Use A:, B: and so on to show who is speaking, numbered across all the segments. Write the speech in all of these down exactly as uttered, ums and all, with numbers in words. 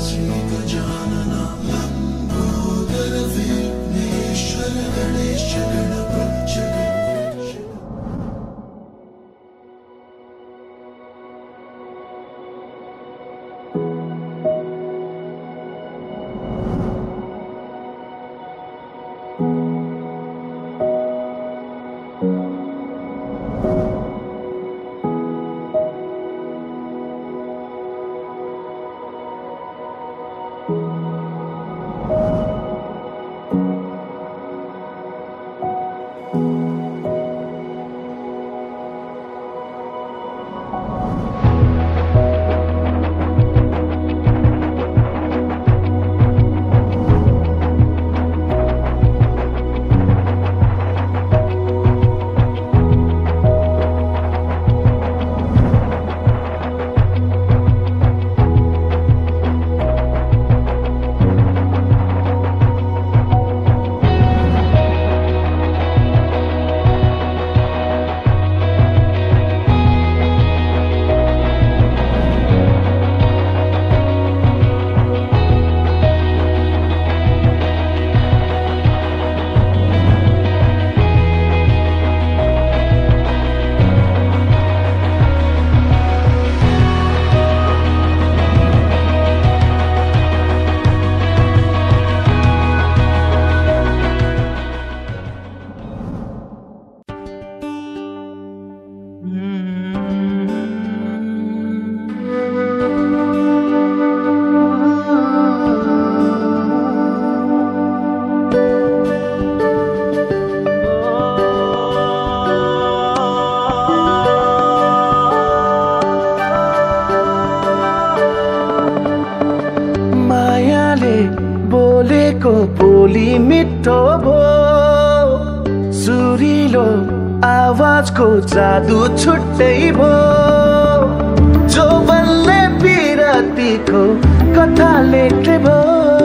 A: बोलेको बोली मिठो भो, सुरिलो आवाजको जादु छुट्टै भो, जो बल्ले पिरतीको कथा लेख्ने भो,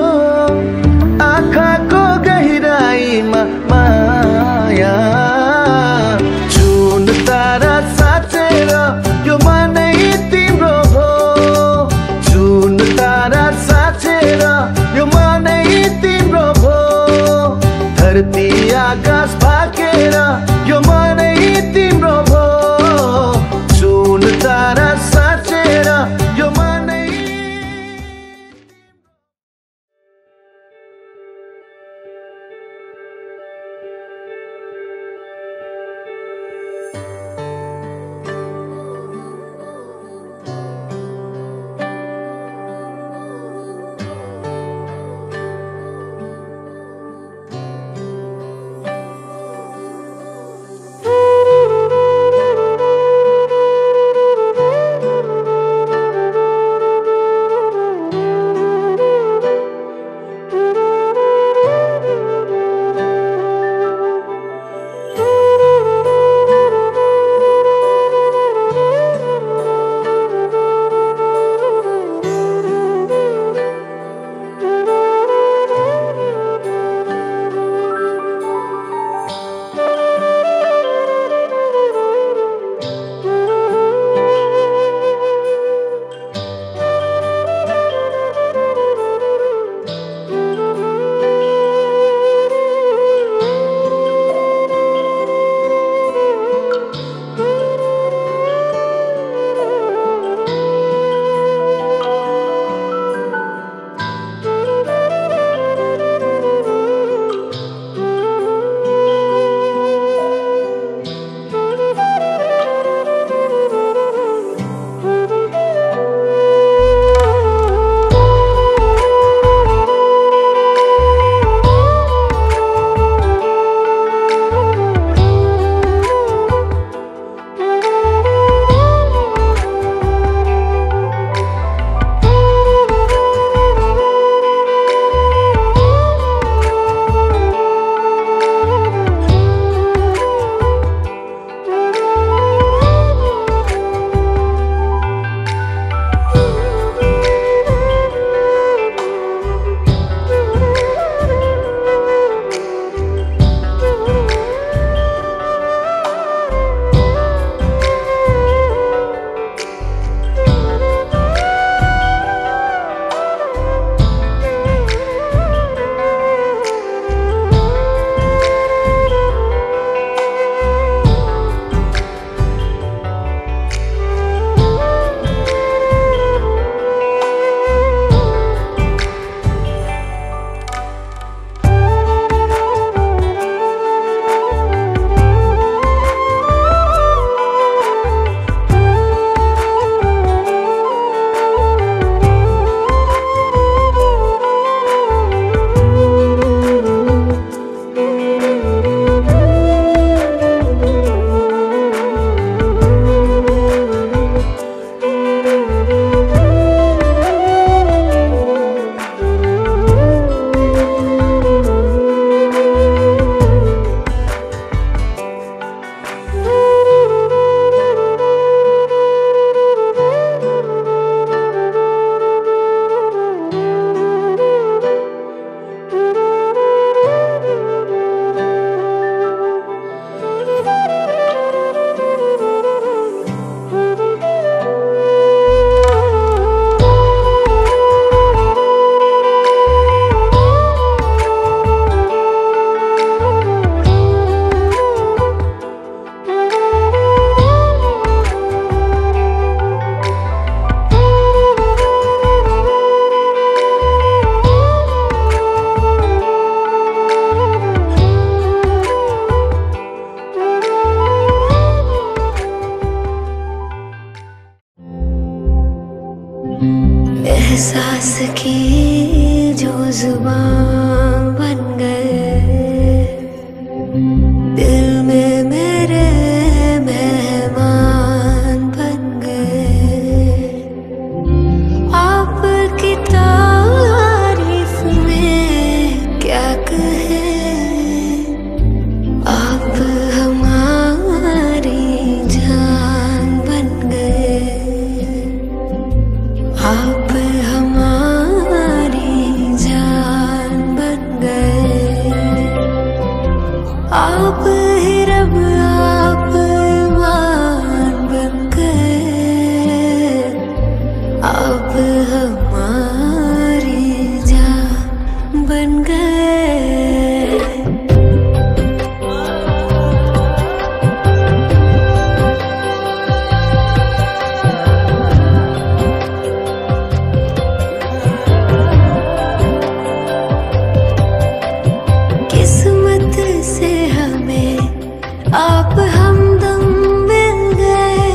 A: आँखाको गहिराईमा माया, जुन तारा साँचेर यो मनै तिम्रो भो, जुन तारा साँचेर यो मनै तिम्रो भो, धरती आकाश भाकेर यो मनै तिम्रो भो, जुन तारा साँचेर यो मनै।
B: एहसास की जो जुबान बन गए, दिल में मेरे मेहमान बन गए। आपकी तारीफ में क्या कहे, आप हमारी जान बन गए। आप हमारी जान बन गए। आप ही रब, आप ईमान बन गए। आप हमारी जान बन गए। किस्मत से हमें आप हमदम मिल गए,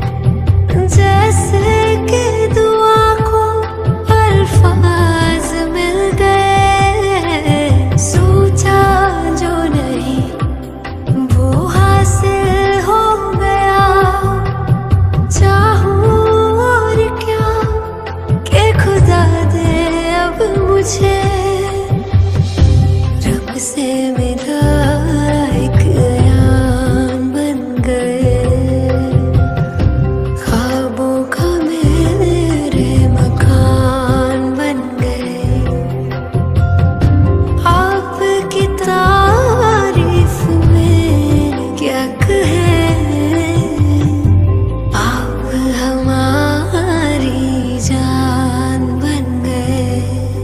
B: जैसे कि दुआ को अल्फाज मिल गए। सोचा जो नहीं वो हासिल हो गया, चाहूं और क्या कि खुदा दे अब मुझे। रब से मेरा एक यान बन गए, ख्वाबों का मेरे मकान बन गए। आपकी तारीफ में क्या कहे, आप हमारी जान बन गए।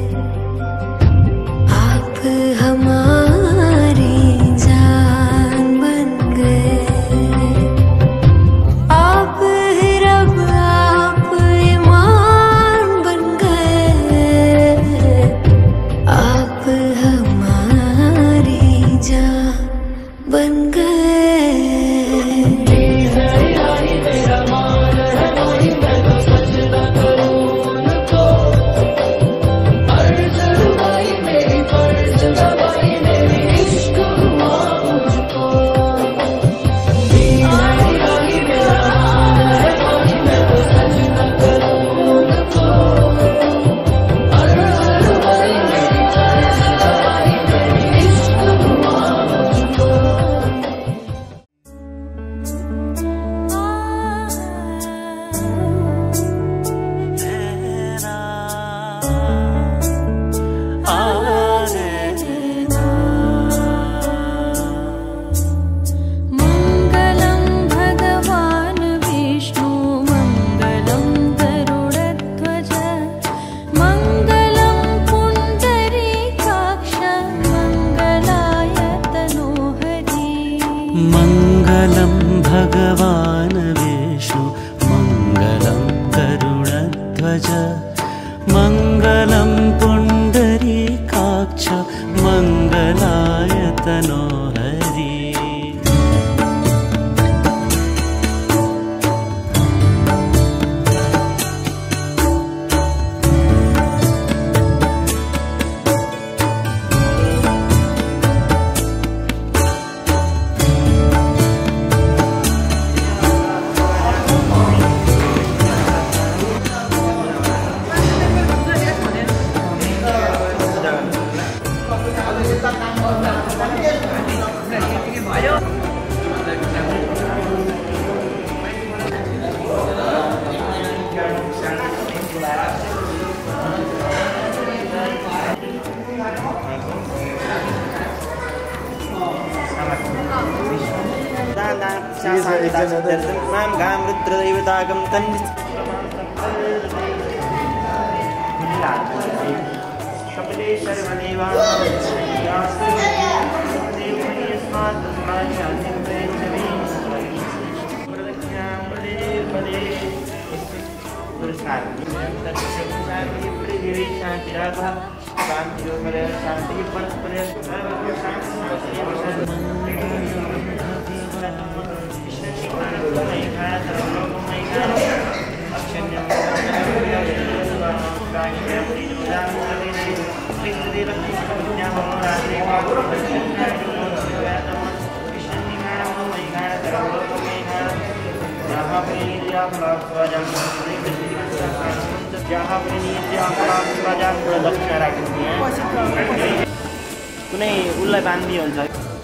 B: आप हमारी जान बन गए। आप ही रब, आप ईमान बन गए। आप हमारी जान बन गए।
C: मंगलं भगवान् विष्णु मंगलं गरुडध्वज मंगलं पुण्डरीकाक्ष मंगलाय तनोहरि।
D: मां गां रुद्रदैवतागं तन् कपिले सर्वदेवा शांति परस्पर शांति कुनै उसलाई बान्दी हुन्छ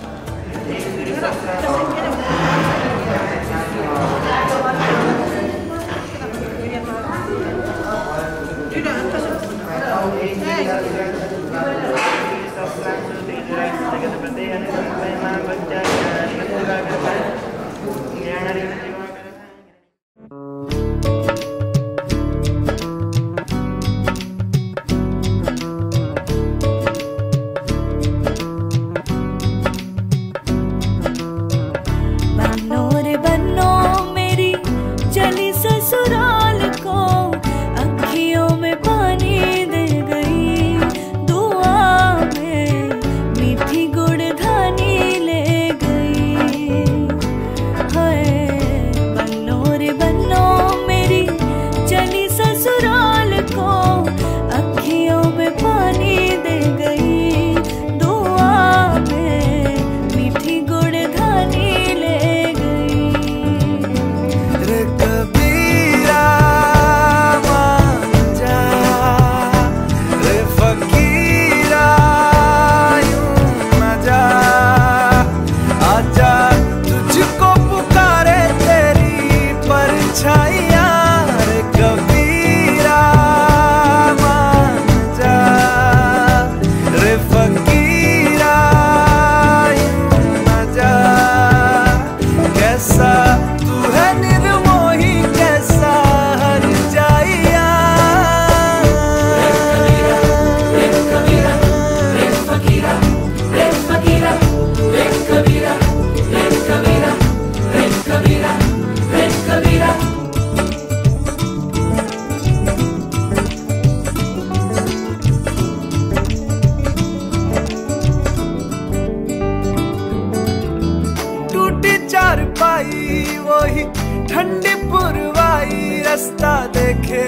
A: वही ठंडी पुरवाई रास्ता देखे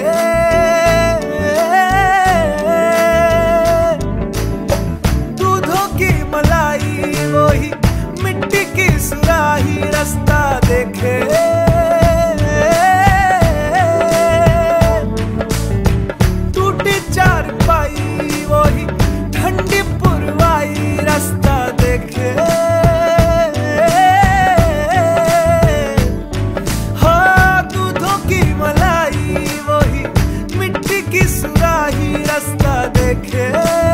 A: दूधों की मलाई वही मिट्टी की सुराही रास्ता देखे टूटी चारपाई वही ठंडी पुरवाई रास्ता देखे रास्ता देखे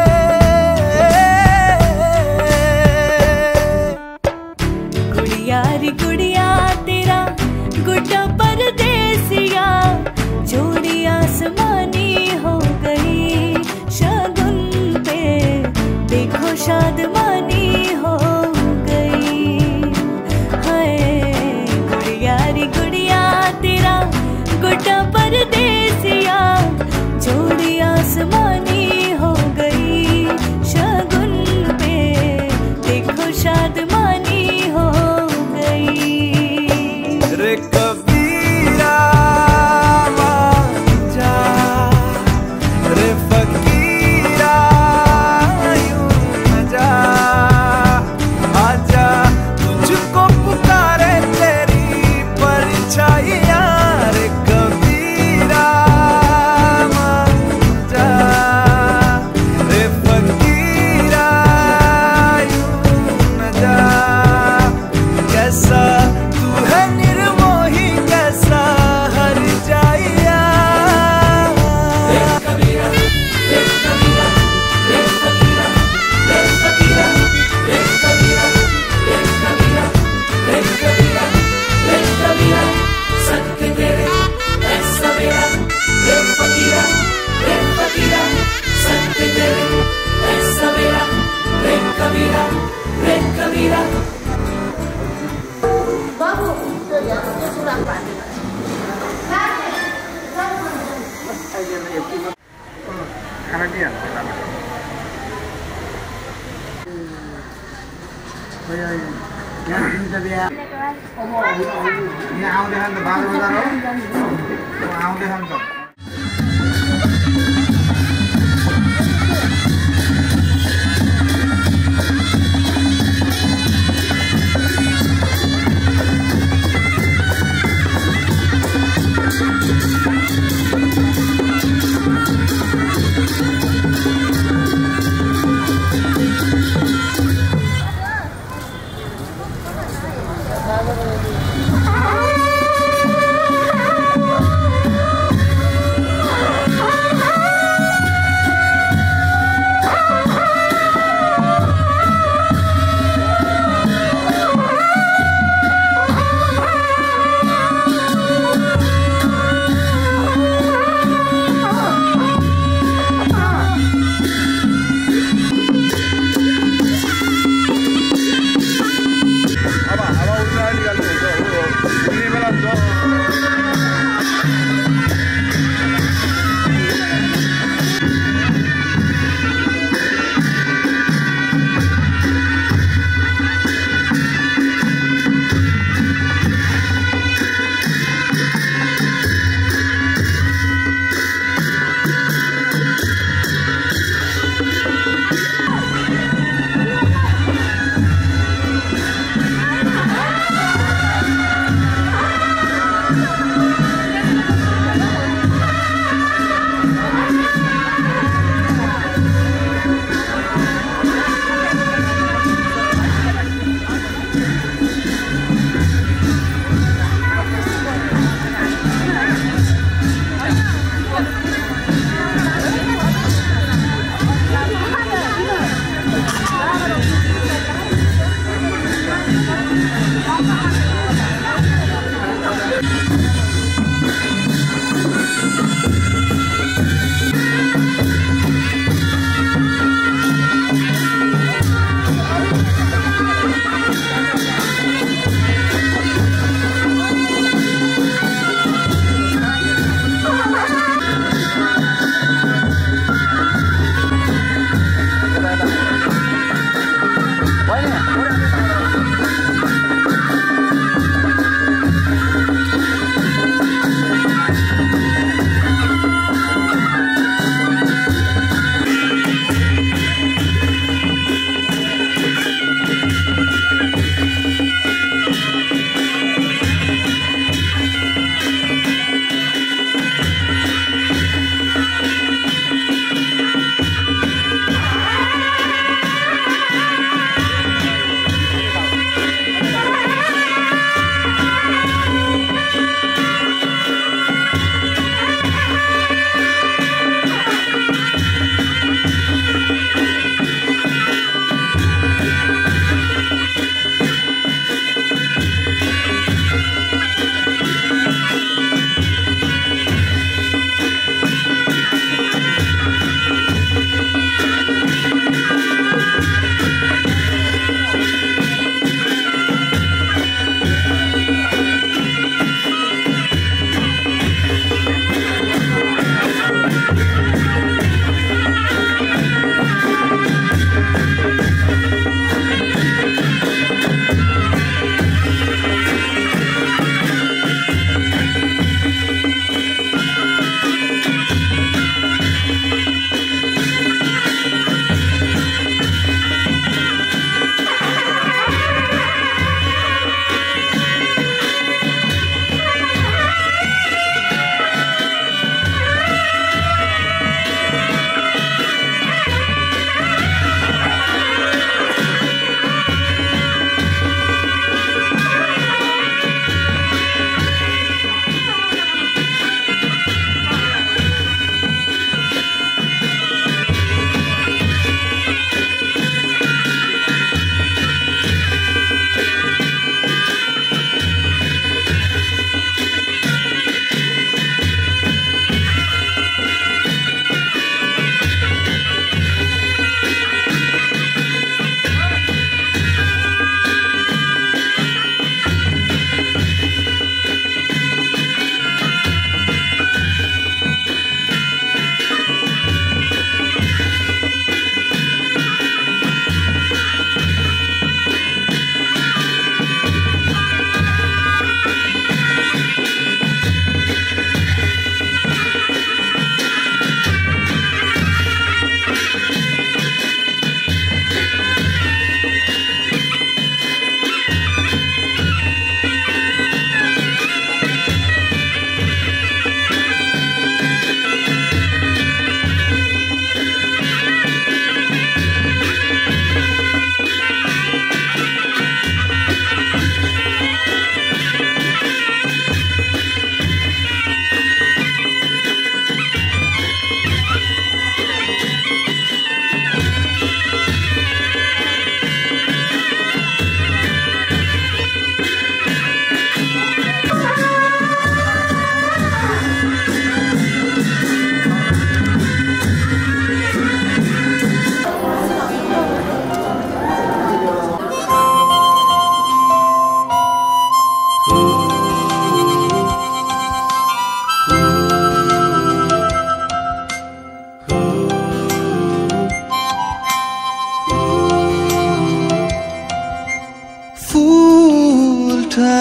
B: गुड़िया रे गुड़िया तेरा गुड्डा परदेसिया जोड़ी आसमानी हो गई शगुन पे देखो शादमानी हो गई हाय गुड़िया रे गुड़िया तेरा गुड्डा परदेसिया जोड़ी आसमानी हो गई शगुन पे देखो शादमानी हो गई
A: रे कबीरा जा रे फकीरा यूं न जा आजा तुझको पुकारे तेरी परछाइयां रे कबीरा
E: आउँदै खान्छ बाह्र बजार हो आउँदै खान्छ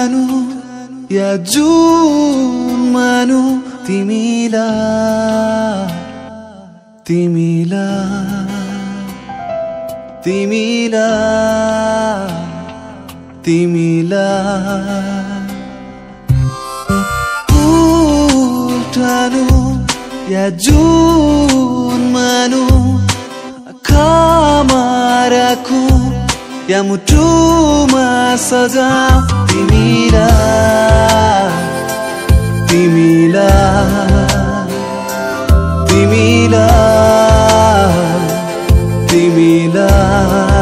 A: ठानु या जुन मानु तिमीलाई तिमीलाई तिमीलाई तिमीलाई फुल ठानु या जुन मानु आँखामा राखौँ या मुटुमा सजाऊ तिमीलाई तिमीलाई तिमीलाई तिमीलाई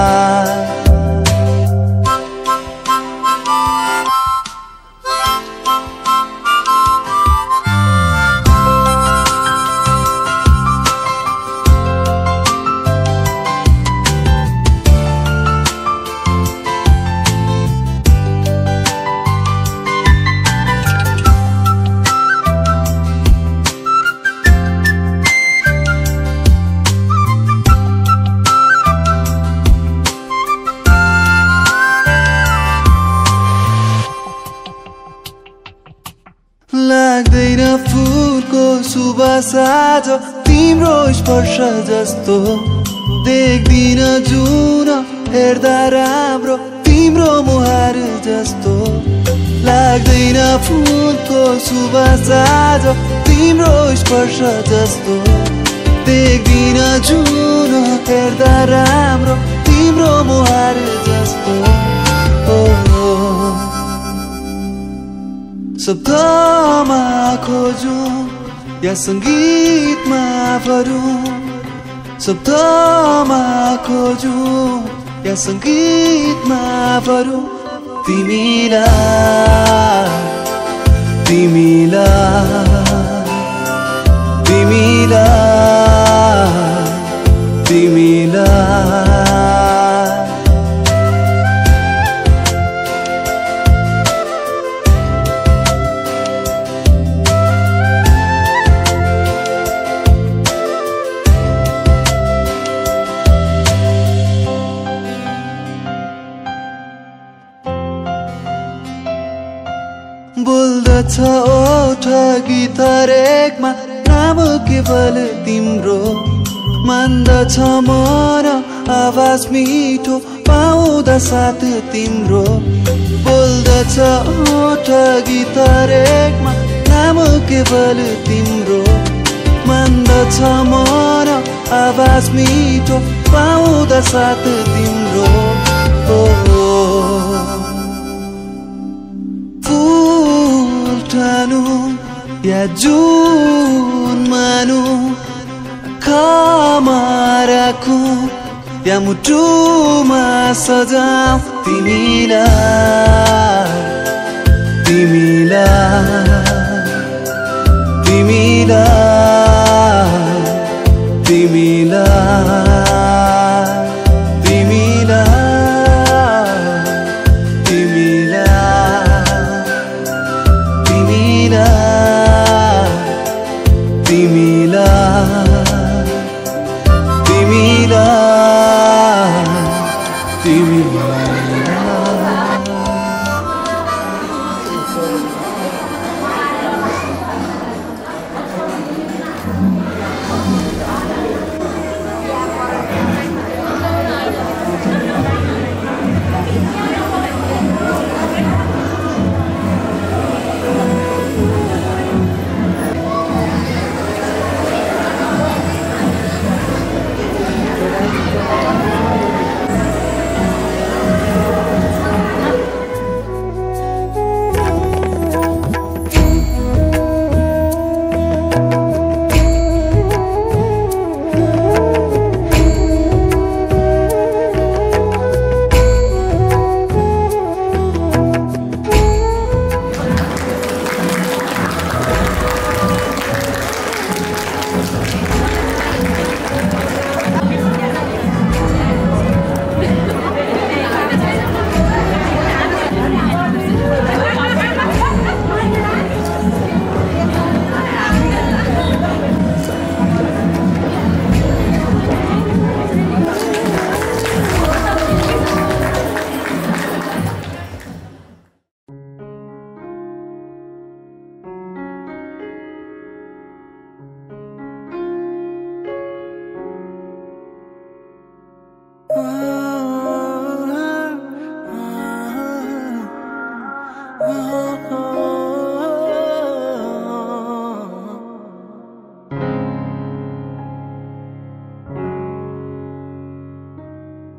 A: लाग्दैन फुलको सुवास आज तिम्रो स्पर्श जस्तो देख्दिन जुन हेर्दा राम्रो तिम्रो मुहार जस्तो लाग्दैन फुलको सुवास आज तिम्रो स्पर्श जस्तो देख्दिन जुन हेर्दा राम्रो तिम्रो मुहार जस्तो ओ शब्दमा खोजौँ या सङ्गीतमा भरौँ शब्दमा खोजौँ या सङ्गीतमा भरौँ तिमीलाई तिमीलाई तिमीलाई तिमीलाई बोल्दछ ओठ गिटार एकमा नाम केवल तिम्रो मान्दछ मन आवाज मिठो पाउँदा साथ तिम्रो बोल्दछ ओठ गिटार एकमा नाम केवल तिम्रो मान्दछ मन आवाज मिठो पाउँदा साथ तिम्रो ओ ठानु या जुन मानु आँखामा राखौँ या मुटुमा सजाऊ तिमीलाई तिमीलाई तिमीलाई तिमीलाई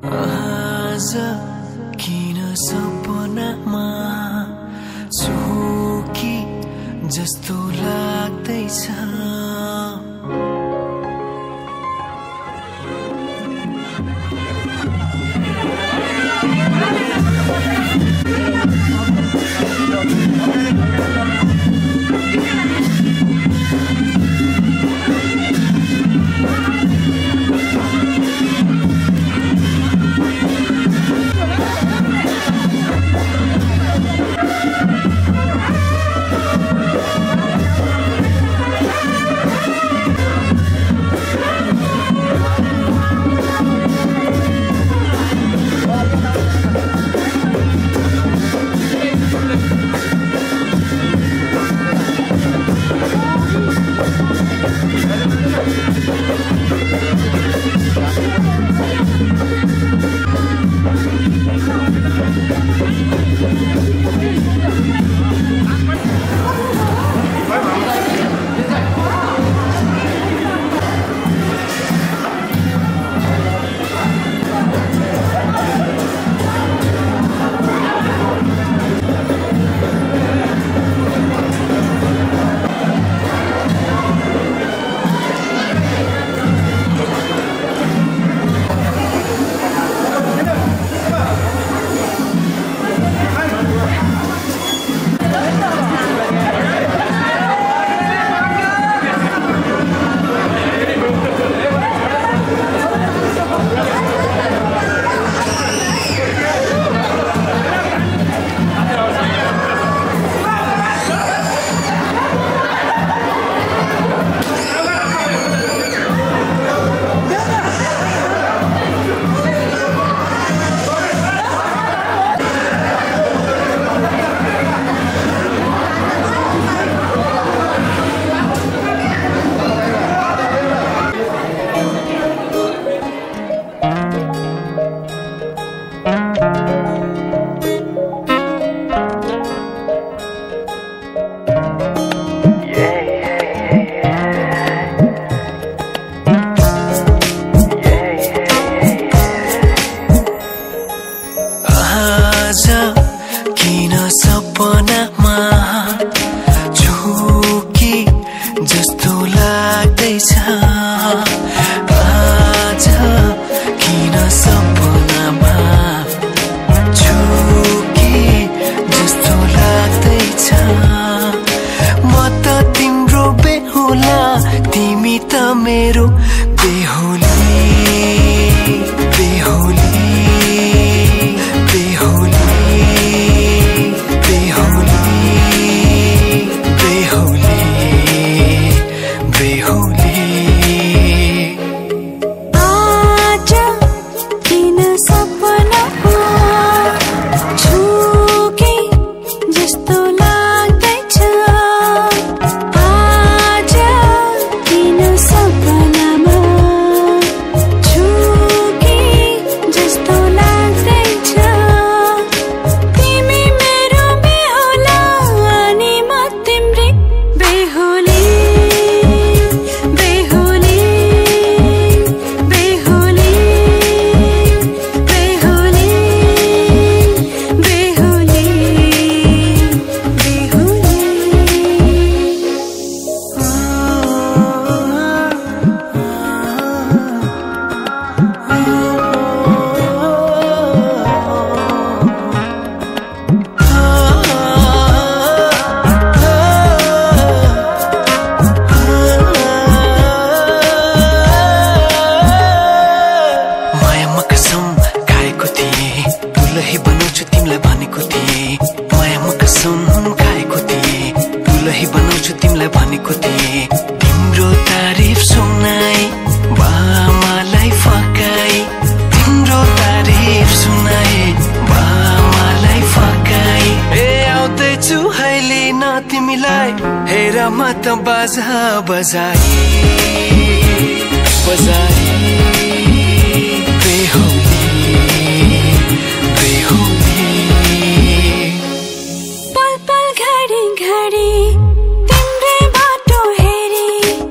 C: आज किन सपनामा छु कि जस्तो लाग्दैछ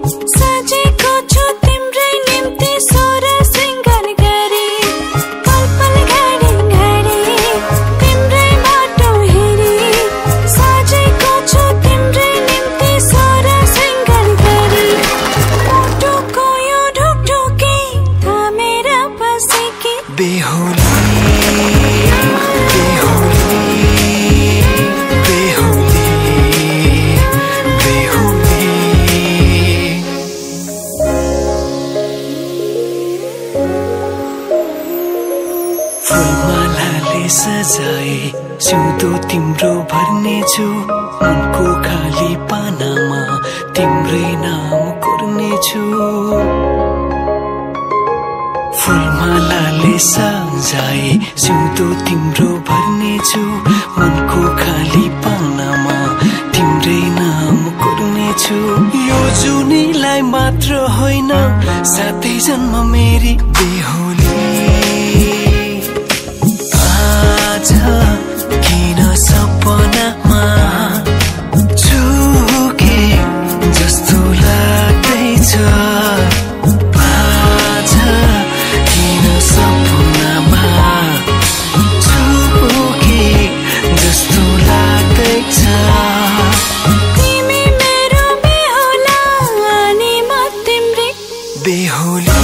B: सजेको छु तिम्रै निम्ति सोर सिंगार गरी पल
C: सजाए सिउँदो तिम्रो भर्नेछु मनको खाली पानामा तिम्रै नाम कोर्नेछु फुलमालाले सजाए सिउँदो तिम्रो भर्नेछु मनको खाली पानामा तिम्रै नाम कोर्नेछु यो जुनीलाई मात्र होइन सातै जन्म मेरी बेहोली आज किन सपनामा झुके जस्तो लाग्दैछ आज किन सपनामा झुके जस्तो लाग्दैछ
B: तिमी मेरो बेहुला अनि म तिम्रै
C: बेहुली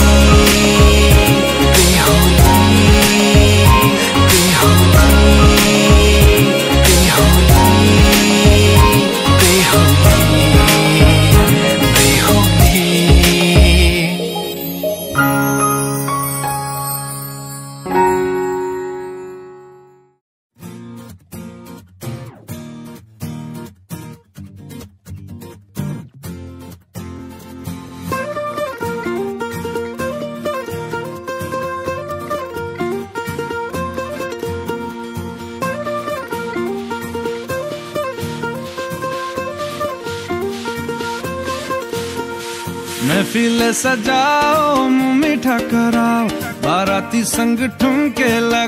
A: महफिल सजाओ मुँह मीठा कराओ बाराती संग ठुमके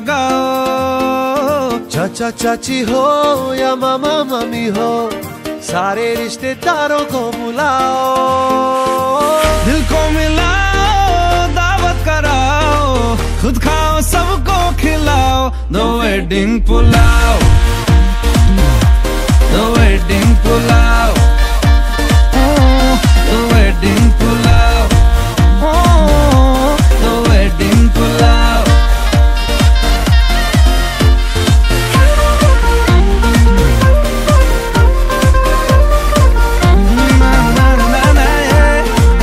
A: लगाओ
E: चाचा चाची हो या मामा मम्मी हो सारे रिश्तेदारों को बुलाओ
A: दिल को मिलाओ दावत कराओ खुद खाओ सबको खिलाओ the wedding pulao the wedding pulao The wedding pulao, oh, the wedding pulao. Na na na na yeah.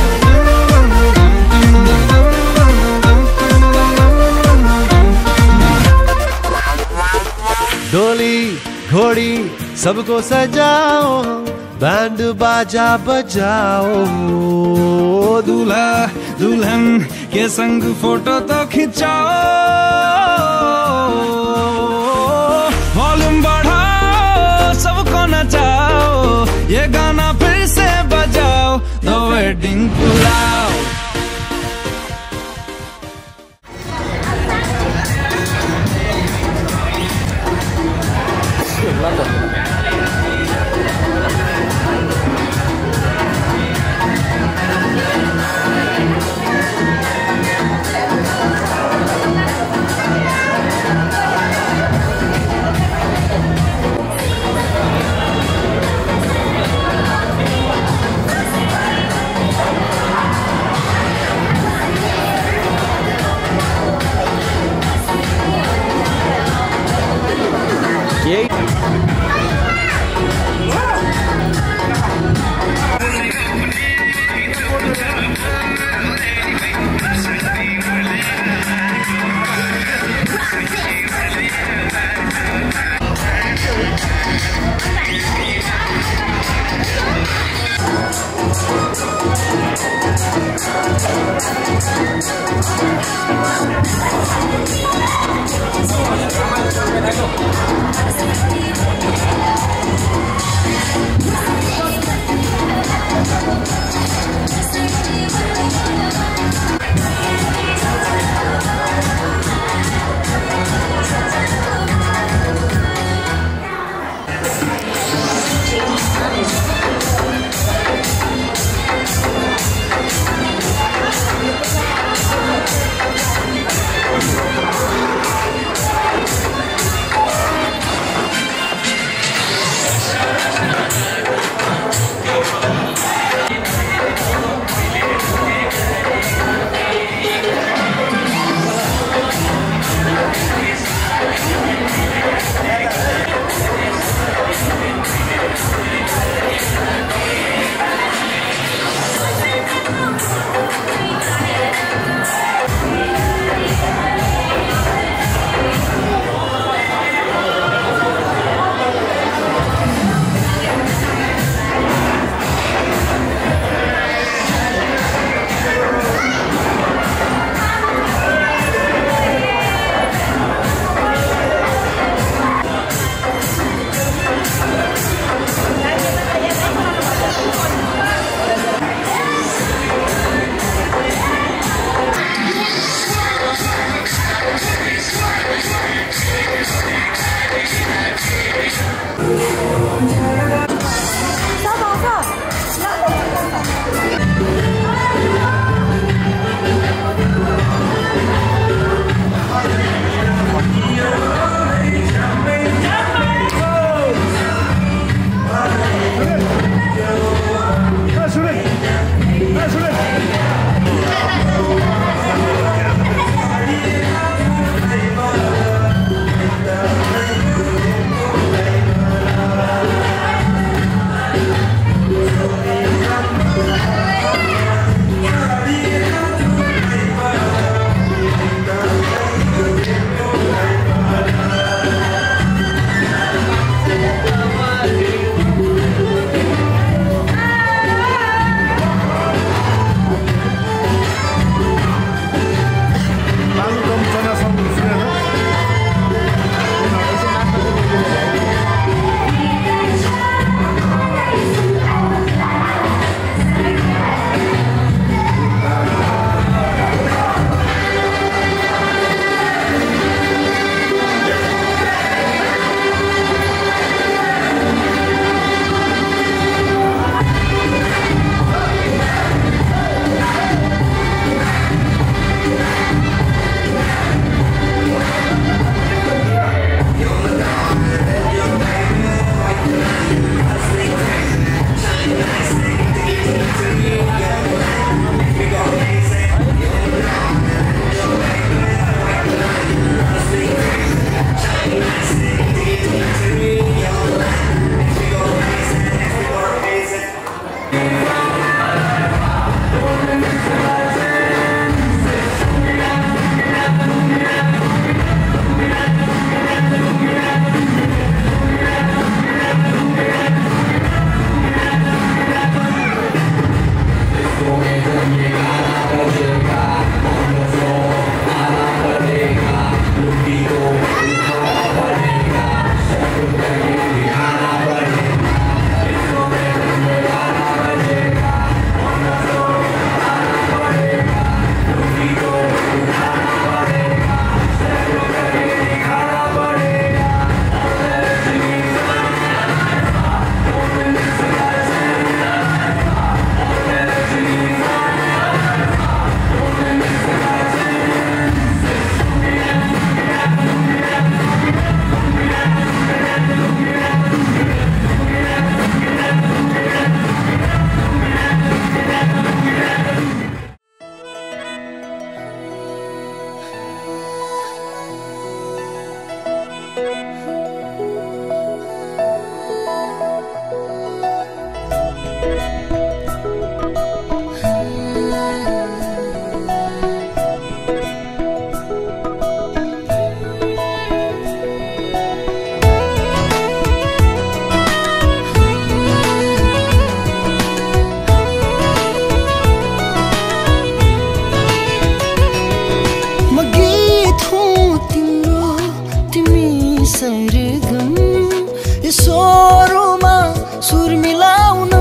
E: डोली घोड़ी सबको सजाओ बैंड बाजा बजाओ
A: दूल्हा दुल्हन के संग फोटो तो खिंचाओ वॉल्यूम बढ़ाओ सबको नचाओ ये गाना फिर से बजाओ द वेडिंग पुलाव
F: सरगम स्वरमा सुर मिलाउन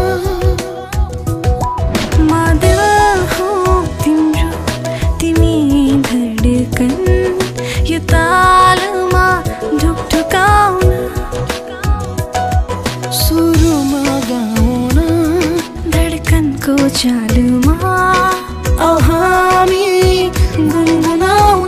B: म दिल हो तिम्रो तिमी धडकन यो तालमा ढुकढुकाउन
F: सुरुमा गाउन
B: धडकनको चालुमा
F: औ हामी गुनगुनाउन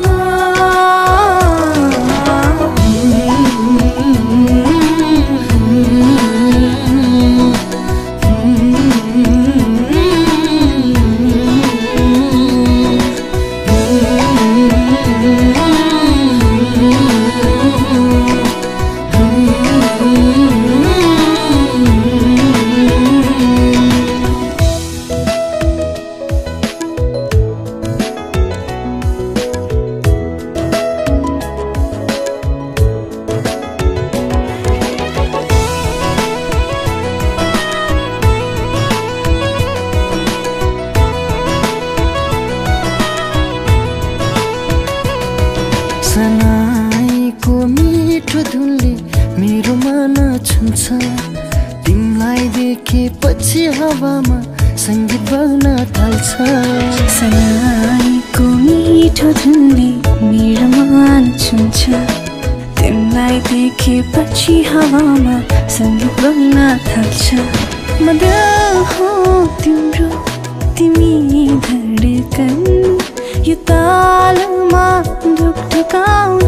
F: सनाईको मिठो धुनले मेरो मन छुन्छ तिमीलाई देखेपछि हावामा संगीत बग्न थाल्छ
B: सनाईको मिठो धुनले मेरो मन छुन्छ तिमीलाई देखेपछि हावामा संगीत बग्न थाल्छ म दिल हो तिम्रो तिमी धडकन यो तालमा ढुकढुकाउन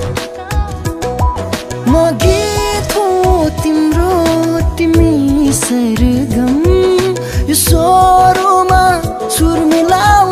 F: म गीत हो तिम्रो तिमी सरगम यो स्वरमा सुर मिलाउन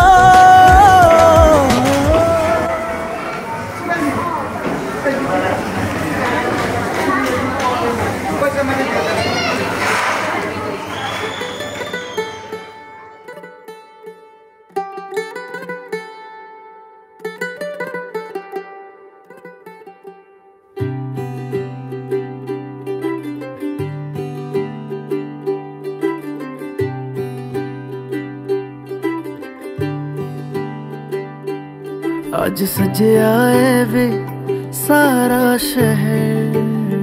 F: आज सजया है वे सारा शहर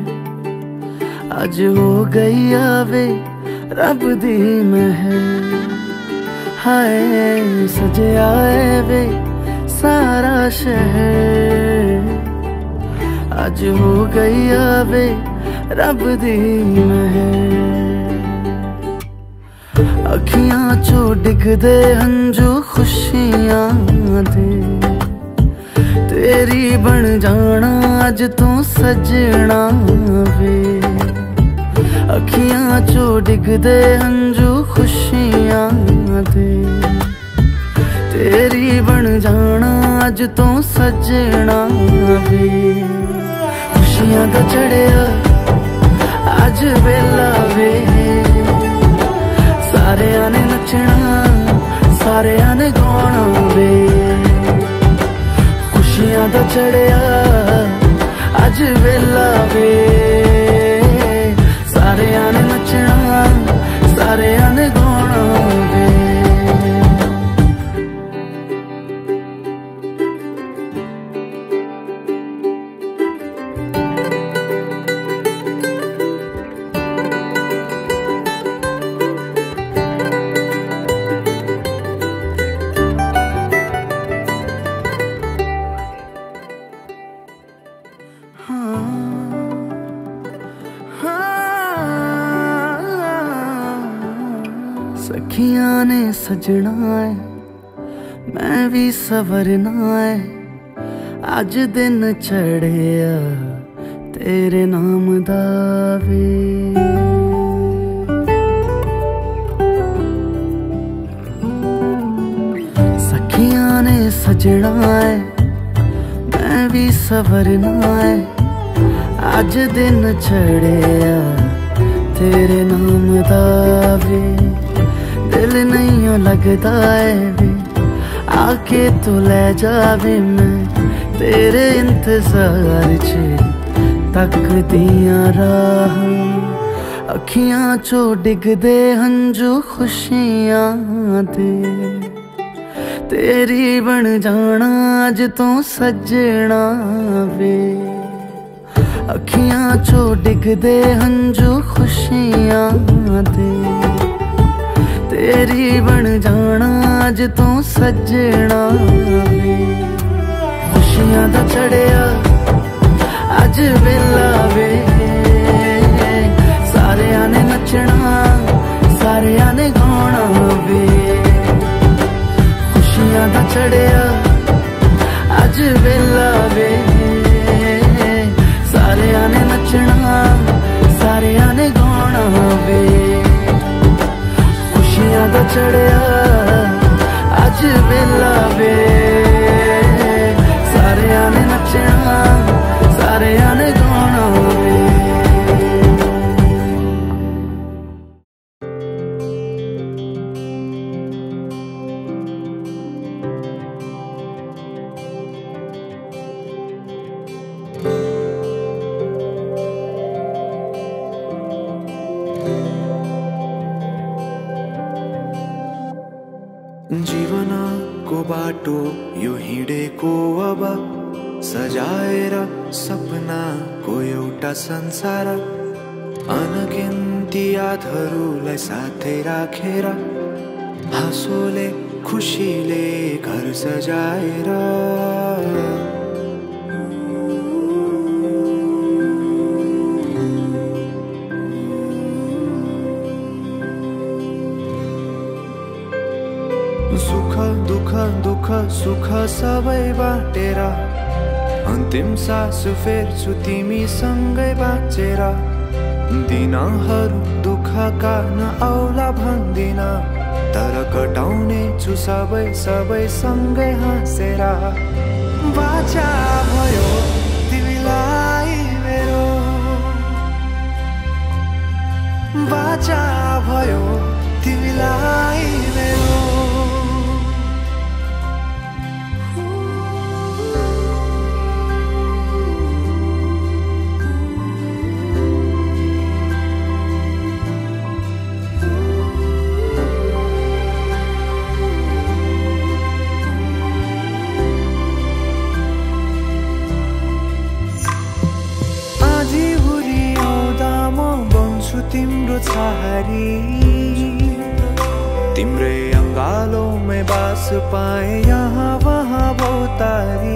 F: आज हो गई आवे रब दी महर हाय सजया है वे सारा शहर आज हो गई आवे रब दी महर अखियां चो डिगदे हंजू खुशियां दे तेरी बन जाना अज तू सजना वे अखियां चो डिगदे हंजू खुशियां दे तेरी बन जाना अज तू सजना वे खुशियां दा चढ़िया अज वेला वे सारे ने नचना सारे ने गाना वे खुशियां दा चढ़िया अज वेला वे सारे ने नचना सारे ने गाना वे सखियां ने सजना है मैं भी सवरना है अज दिन चढ़िया तेरे नाम दा वे सखियां ने सजना है मैं भी सवरना है अज दिन छड़िया तेरे नाम दा वे दिल नहीं लगदा है वे आके तू ले जावे मैं तेरे इंतजार च तकदियां राह अखियां चो डिगदे हंजू खुशियां दे तेरी बन जाना अज तो सजना वे अखियां चो डिगदे हंजू खुशियां दे तेरी बन जाना अज तो सजना वे खुशियां दा चढ़िया अज वेला वे सारियां ने नचना सारियां ने गाना वे खुशियां दा चढ़िया अज वेला वे सारियां ने नचना सारियां ने गाना वे खुशियां दा चढ़िया अज वेला वे सारियां ने नचना सारियां ने गाना वे
C: जीवनको बाटो यो हिँडेको अब सजाएर सपनाको एउटा संसार अनगिन्ती यादहरूलाई साथै राखेर हाँसोले खुसीले घर सजाएर सुख दुख दुख सुख सबै बाटेर अन्तिम सास फेर्छु तिमीसँगै बाँचेर दिनहरू दुःखका नआउला भन्दिन तर कटाउने छु सबै सबै सँगै हाँसेर बाचा भयो तिमीलाई मेरो बाचा भयो तिमीलाई मेरो तिम्रो छहारी तिम्रै अङ्गालोमै बास पाए यहाँ वहाँ बहुतारी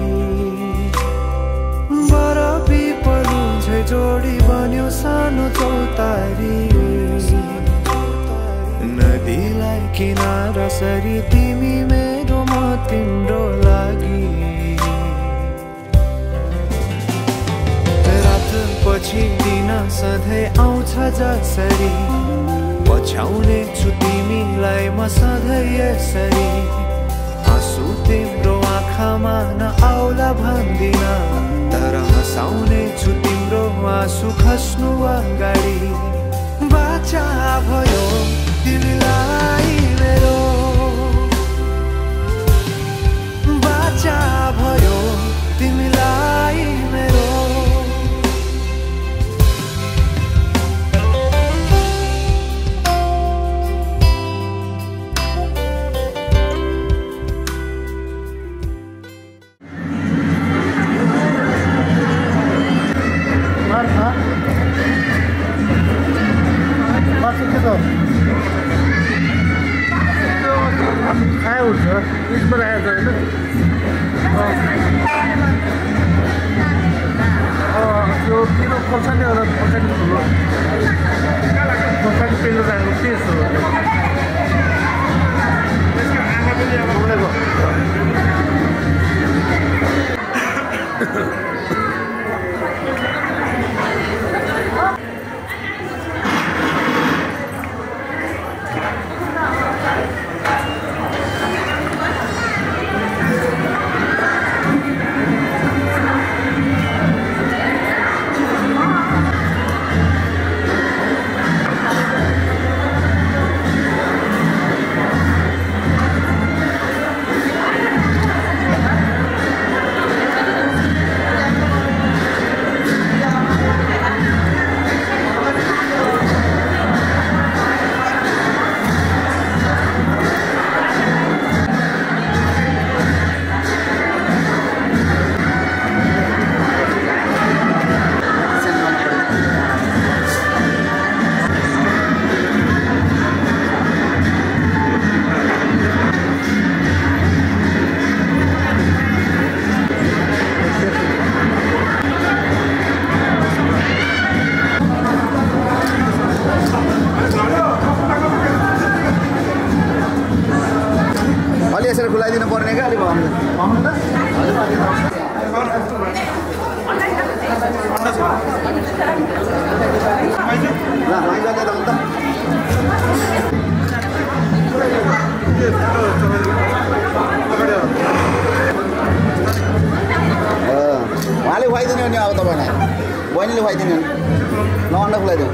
C: बर पिपलु झै जोडी बन्यो सानो चौतारी नदीलाई किनारा सरी तिमी मेरो म तिम्रो लागि पछि दिन सधैँ आउँछ जसरी पछ्याउने छु तिमीलाई म सधैँ यसरी आँसु तिम्रो आँखामा नआउला भन्दिन तर हँसाउने छु तिम्रो आँसु खस्नु अगाडि बाचा भयो तिमीलाई मेरो बाचा भयो तिमीलाई मेरो
G: खाए हुन्छ यसमा राखेको होइन त्यो किलो खोर्सानी होला खोर्सानी ठुलो खोर्सानी पेलो राखेको टेस्ट हो
H: उहाँले खुवाइदिनु नि अब तपाईँलाई बहिनीले खुवाइदिनु ल अन्डा खुवाइदिनु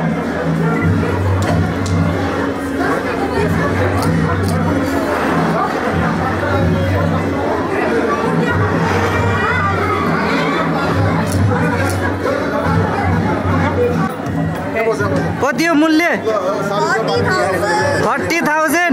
I: कति हो मूल्य थर्टी थाउजेंड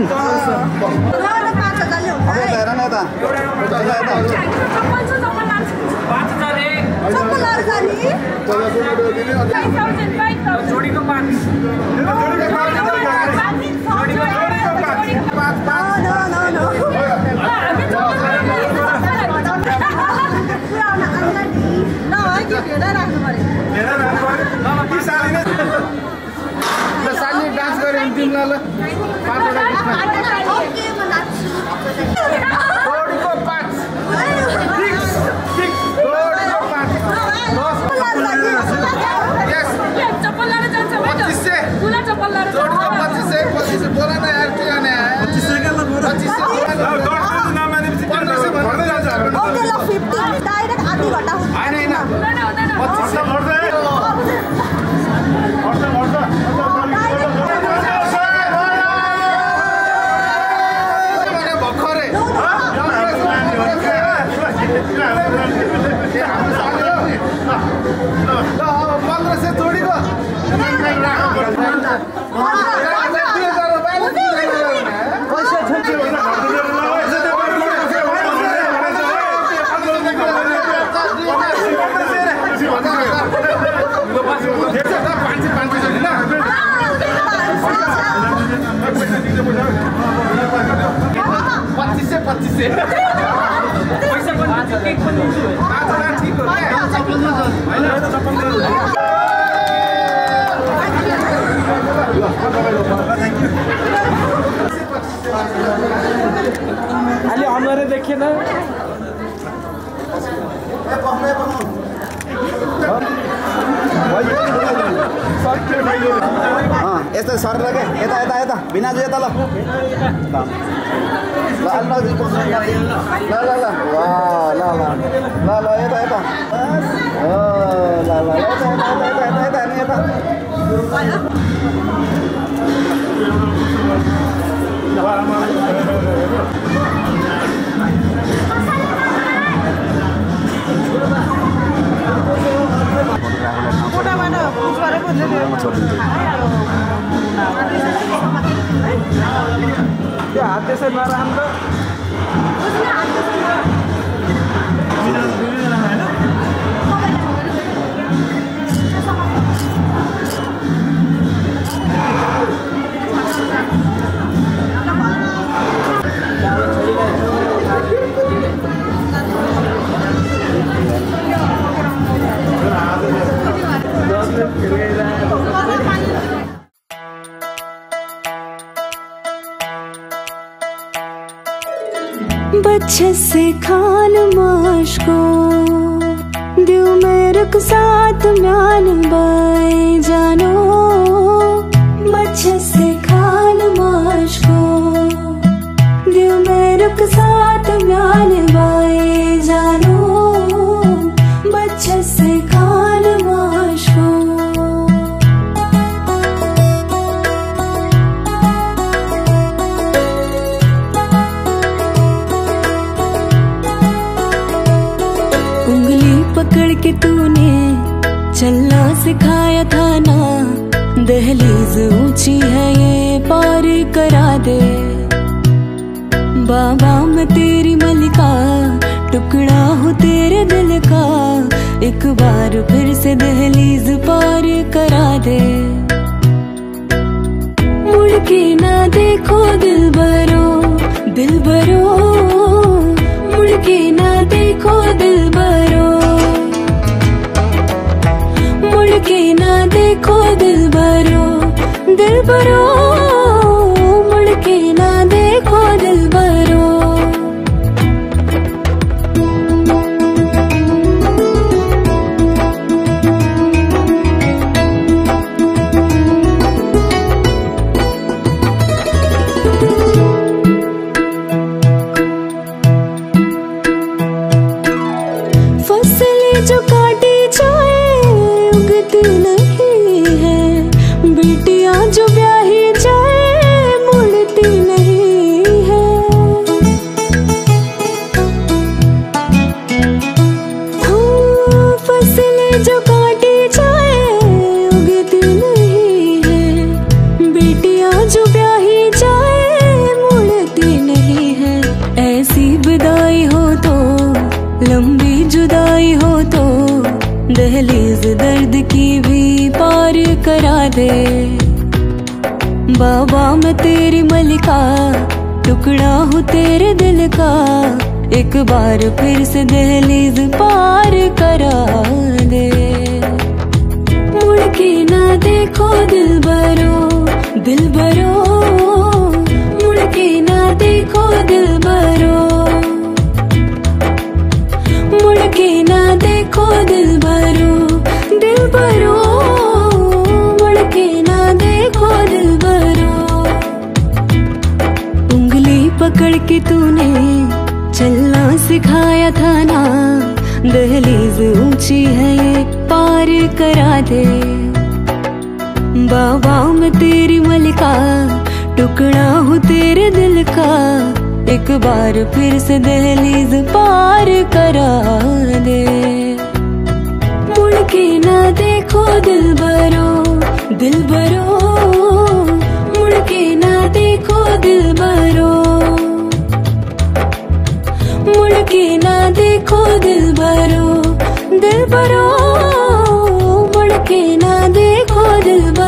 G: डान्स गरे भने तिमीलाई ल जोडीको पाँच फिक्स फिक्स जोडीको पाँच यस चप्पल लाएर जान्छ पच्चीस सय खुला चप्पल लाएर जोडीको पच्चीस सय पच्चीस सय बोला न यार के गर्ने पच्चीस सय का ल पच्चीस सय दस नाम मानेपछि पच्चीस सय भन्दै जान्छ ओके ल पचास डाइरेक्ट आधी घटा हुन्छ हैन हैन पच्चीस सय पर्छ पर्छ पर्छ पन्ध्र सय जोडीको पच्चीस सय पच्चीस सय पैसा पनि ठिक हो
I: अलि अनुहारै देखिएन
H: यस्तो सरेर के यता यता यता भिनाजु यता ल ल ल ल ल ल ल ल ल यता यता ल ल ल यता यता यता यता
I: त्यो हात त्यसै नराम्रो
B: बच्चे से खान माश को दिल में रुक साथ म्यान बाई जानो बच्चे से खान माश को दिल में रुक साथ म्यान बाई जानो बच्चे से खान माश को पकड़ के तूने चलना सिखाया था ना दहलीज ऊंची है ये पार करा दे बाबा मैं तेरी मलिका टुकड़ा हूँ तेरे दिल का एक बार फिर से दहलीज पार करा दे मुड़ के ना देखो दिल बरो दिल बरो मुड़ के ना देखो दिल बरो के ना देखो दिल बरो दिल बरो मुड़ के ना देखो दिल बरो जुदाई हो तो, लंबी जुदाई हो तो, दहलीज दर्द की भी पार करा दे। बाबा मैं तेरी मलिका, टुकड़ा हूँ तेरे दिल का, एक बार फिर से दहलीज पार करा दे। मुड़ के ना देखो दिल बरो, दिल बरो, मुड़ के ना देखो दिल बरो, मुड़ के ना देखो दिल बरो, दिल बरो, मुड़ के ना देखो दिल बरो। उंगली पकड़ के तूने चलना सिखाया था ना, दहलीज ऊंची है ये पार करा दे। बाबा मैं तेरी मलिका, टुकड़ा हूँ तेरे दिल का, एक बार फिर से दहलीज पार करा दे। मुड़ के ना देखो दिल बरो, दिल बरो, मुड़ के ना देखो दिल बरो, मुड़ के ना देखो दिल बरो, दिल बरो, मुड़ के ना देखो दिल बरो।